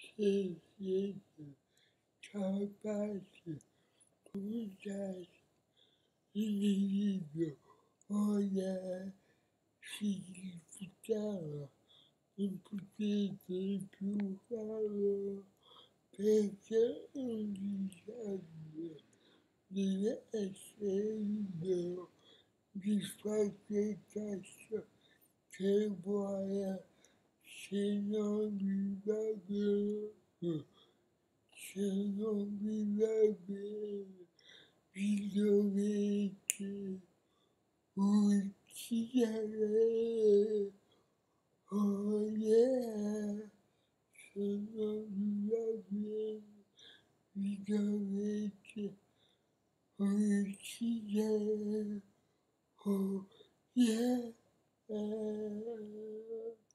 соседи, собаки, гулять или видео. Я сидела и путешествовала, переезжала, видео, дискотека, теплая, синовый видеовети, утиные, синовый видеовети, утиные,